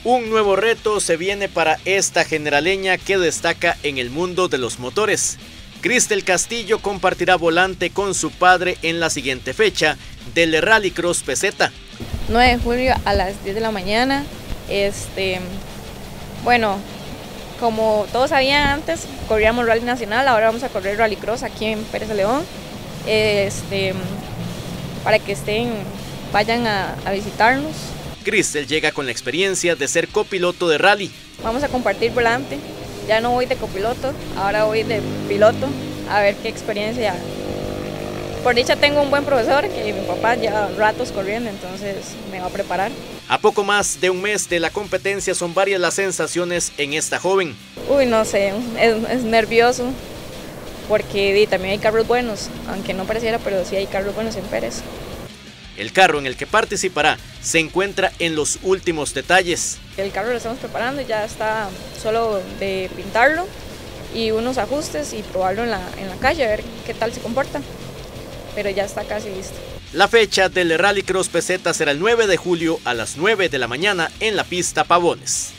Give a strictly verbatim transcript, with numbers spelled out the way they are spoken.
Un nuevo reto se viene para esta generaleña que destaca en el mundo de los motores. Cristel Castillo compartirá volante con su padre en la siguiente fecha del Rallycross Peseta. nueve de julio a las diez de la mañana. Este, bueno, como todos sabían antes, corríamos Rally Nacional, ahora vamos a correr Rallycross aquí en Pérez de León. Este, para que estén, vayan a, a visitarnos. Cristel llega con la experiencia de ser copiloto de rally. Vamos a compartir volante, ya no voy de copiloto, ahora voy de piloto, a ver qué experiencia. Por dicha tengo un buen profesor, que mi papá lleva ratos corriendo, entonces me va a preparar. A poco más de un mes de la competencia son varias las sensaciones en esta joven. Uy, no sé, es, es nervioso, porque di, también hay carros buenos, aunque no pareciera, pero sí hay carros buenos en Pérez. El carro en el que participará se encuentra en los últimos detalles. El carro lo estamos preparando, ya está solo de pintarlo y unos ajustes y probarlo en la, en la calle, a ver qué tal se comporta, pero ya está casi listo. La fecha del Rallycross Peseta será el nueve de julio a las nueve de la mañana en la pista Pavones.